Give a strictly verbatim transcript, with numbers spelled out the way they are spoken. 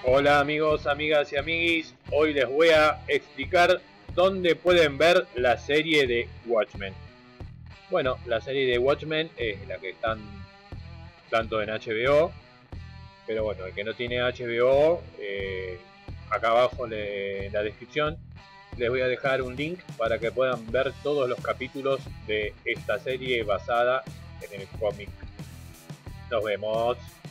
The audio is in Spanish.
Hola amigos, amigas y amiguis, hoy les voy a explicar dónde pueden ver la serie de Watchmen. Bueno, la serie de Watchmen es la que están tanto en H B O, pero bueno, el que no tiene H B O, eh, acá abajo le, en la descripción les voy a dejar un link para que puedan ver todos los capítulos de esta serie basada en el cómic. Nos vemos.